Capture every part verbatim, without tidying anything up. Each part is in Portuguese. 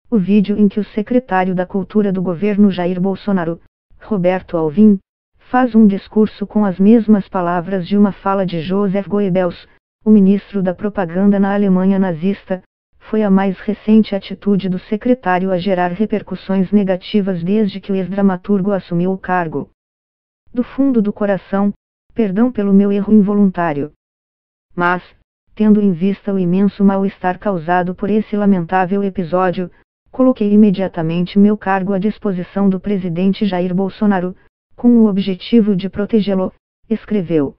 O vídeo em que o secretário da Cultura do governo Jair Bolsonaro, Roberto Alvim, faz um discurso com as mesmas palavras de uma fala de Joseph Goebbels, o ministro da propaganda na Alemanha nazista, foi a mais recente atitude do secretário a gerar repercussões negativas desde que o ex-dramaturgo assumiu o cargo. Do fundo do coração, perdão pelo meu erro involuntário. Mas, tendo em vista o imenso mal-estar causado por esse lamentável episódio, coloquei imediatamente meu cargo à disposição do presidente Jair Bolsonaro, com o objetivo de protegê-lo, escreveu.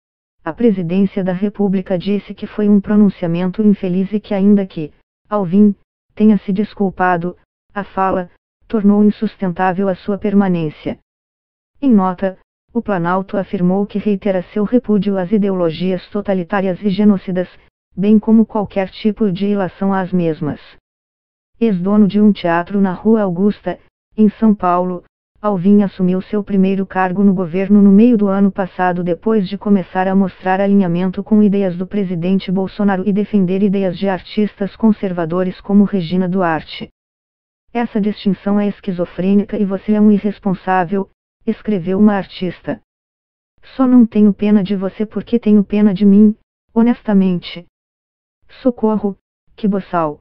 A presidência da República disse que foi um pronunciamento infeliz e que ainda que, Alvim, tenha se desculpado, a fala, tornou insustentável a sua permanência. Em nota, o Planalto afirmou que reitera seu repúdio às ideologias totalitárias e genocidas, bem como qualquer tipo de ilação às mesmas. Ex-dono de um teatro na Rua Augusta, em São Paulo, Alvim assumiu seu primeiro cargo no governo no meio do ano passado depois de começar a mostrar alinhamento com ideias do presidente Bolsonaro e defender ideias de artistas conservadores como Regina Duarte. Essa distinção é esquizofrênica e você é um irresponsável, escreveu uma artista. Só não tenho pena de você porque tenho pena de mim, honestamente. Socorro, que boçal.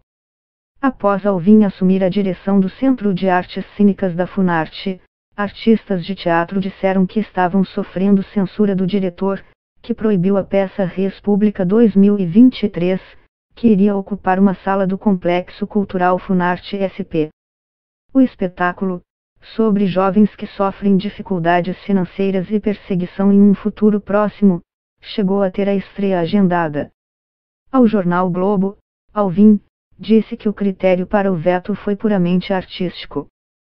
Após Alvim assumir a direção do Centro de Artes Cênicas da Funarte, artistas de teatro disseram que estavam sofrendo censura do diretor, que proibiu a peça Res Publica dois mil e vinte e três, que iria ocupar uma sala do Complexo Cultural Funarte S P. O espetáculo, sobre jovens que sofrem dificuldades financeiras e perseguição em um futuro próximo, chegou a ter a estreia agendada. Ao jornal Globo, Alvim disse que o critério para o veto foi puramente artístico.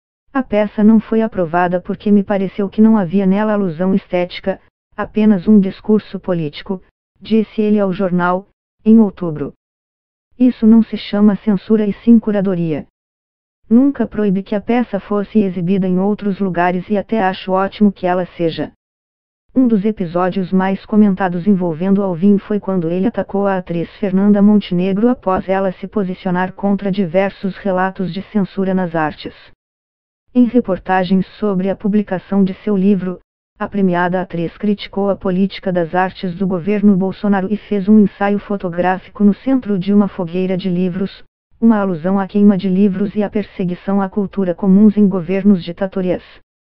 A peça não foi aprovada porque me pareceu que não havia nela alusão estética, apenas um discurso político, disse ele ao jornal, em outubro. Isso não se chama censura e sim curadoria. Nunca proíbe que a peça fosse exibida em outros lugares e até acho ótimo que ela seja. Um dos episódios mais comentados envolvendo Alvim foi quando ele atacou a atriz Fernanda Montenegro após ela se posicionar contra diversos relatos de censura nas artes. Em reportagens sobre a publicação de seu livro, a premiada atriz criticou a política das artes do governo Bolsonaro e fez um ensaio fotográfico no centro de uma fogueira de livros, uma alusão à queima de livros e à perseguição à cultura comuns em governos ditatoriais.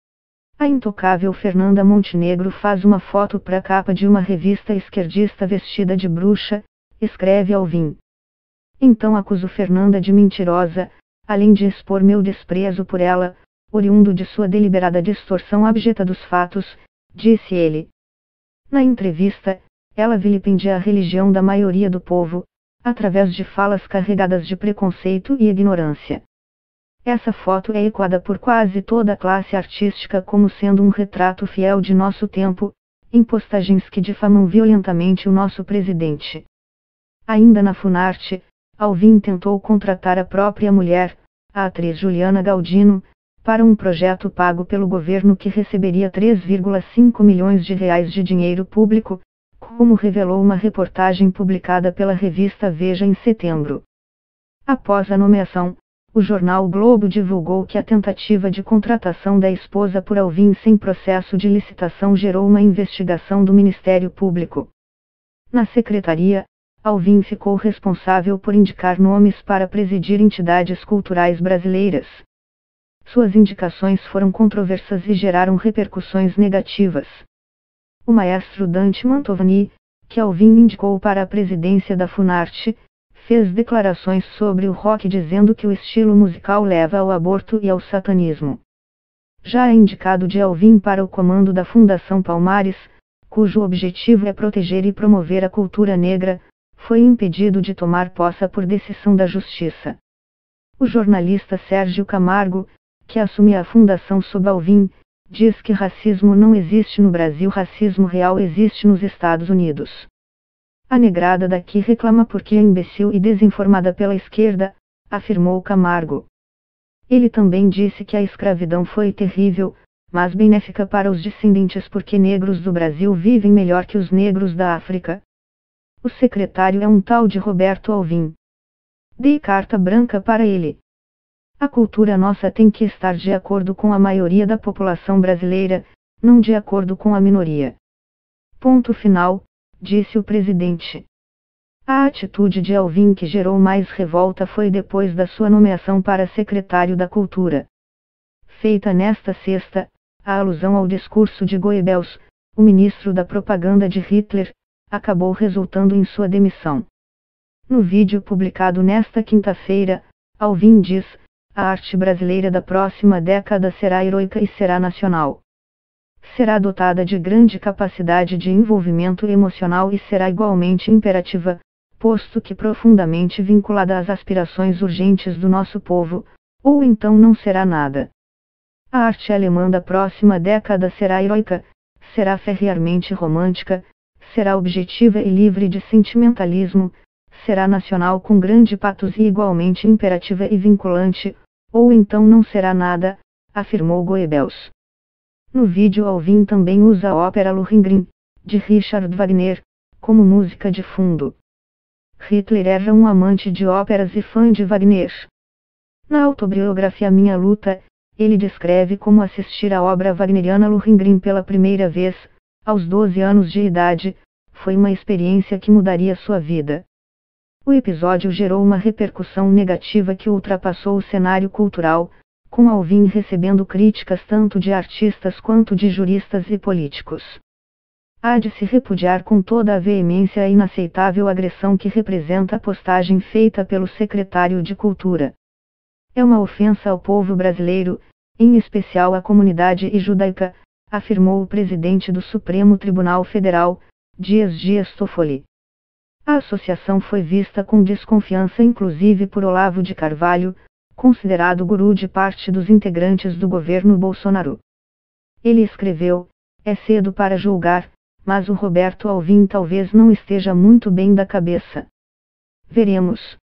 A intocável Fernanda Montenegro faz uma foto para a capa de uma revista esquerdista vestida de bruxa, escreve Alvim. Então acuso Fernanda de mentirosa, além de expor meu desprezo por ela, oriundo de sua deliberada distorção abjeta dos fatos, disse ele. Na entrevista, ela vilipendia a religião da maioria do povo, através de falas carregadas de preconceito e ignorância. Essa foto é ecoada por quase toda a classe artística como sendo um retrato fiel de nosso tempo, em postagens que difamam violentamente o nosso presidente. Ainda na Funarte, Alvim tentou contratar a própria mulher, a atriz Juliana Galdino, para um projeto pago pelo governo que receberia três vírgula cinco milhões de reais de dinheiro público, como revelou uma reportagem publicada pela revista Veja em setembro. Após a nomeação, o jornal Globo divulgou que a tentativa de contratação da esposa por Alvim sem processo de licitação gerou uma investigação do Ministério Público. Na secretaria, Alvim ficou responsável por indicar nomes para presidir entidades culturais brasileiras. Suas indicações foram controversas e geraram repercussões negativas. O maestro Dante Mantovani, que Alvim indicou para a presidência da Funarte, fez declarações sobre o rock dizendo que o estilo musical leva ao aborto e ao satanismo. Já é indicado de Alvim para o comando da Fundação Palmares, cujo objetivo é proteger e promover a cultura negra, foi impedido de tomar posse por decisão da Justiça. O jornalista Sérgio Camargo, que assume a fundação sob Alvim, diz que racismo não existe no Brasil, racismo real existe nos Estados Unidos. A negrada daqui reclama porque é imbecil e desinformada pela esquerda, afirmou Camargo. Ele também disse que a escravidão foi terrível, mas benéfica para os descendentes porque negros do Brasil vivem melhor que os negros da África. O secretário é um tal de Roberto Alvim. Dei carta branca para ele. A cultura nossa tem que estar de acordo com a maioria da população brasileira, não de acordo com a minoria. Ponto final, disse o presidente. A atitude de Alvim que gerou mais revolta foi depois da sua nomeação para secretário da Cultura. Feita nesta sexta, a alusão ao discurso de Goebbels, o ministro da propaganda de Hitler, acabou resultando em sua demissão. No vídeo publicado nesta quinta-feira, Alvim diz: a arte brasileira da próxima década será heroica e será nacional. Será dotada de grande capacidade de envolvimento emocional e será igualmente imperativa, posto que profundamente vinculada às aspirações urgentes do nosso povo, ou então não será nada. A arte alemã da próxima década será heroica, será ferreamente romântica, será objetiva e livre de sentimentalismo, será nacional com grande patos e igualmente imperativa e vinculante, ou então não será nada, afirmou Goebbels. No vídeo Alvim também usa a ópera Lohengrin, de Richard Wagner, como música de fundo. Hitler era um amante de óperas e fã de Wagner. Na autobiografia Minha Luta, ele descreve como assistir à obra wagneriana Lohengrin pela primeira vez, aos doze anos de idade, foi uma experiência que mudaria sua vida. O episódio gerou uma repercussão negativa que ultrapassou o cenário cultural, com Alvim recebendo críticas tanto de artistas quanto de juristas e políticos. Há de se repudiar com toda a veemência a inaceitável agressão que representa a postagem feita pelo secretário de Cultura. É uma ofensa ao povo brasileiro, em especial à comunidade judaica, afirmou o presidente do Supremo Tribunal Federal, Dias Dias Toffoli. A associação foi vista com desconfiança inclusive por Olavo de Carvalho, considerado guru de parte dos integrantes do governo Bolsonaro. Ele escreveu: é cedo para julgar, mas o Roberto Alvim talvez não esteja muito bem da cabeça. Veremos.